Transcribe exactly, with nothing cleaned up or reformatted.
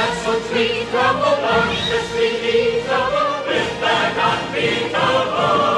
that's so sweet, trouble, bunch of sweet, trouble, with that unbeatable.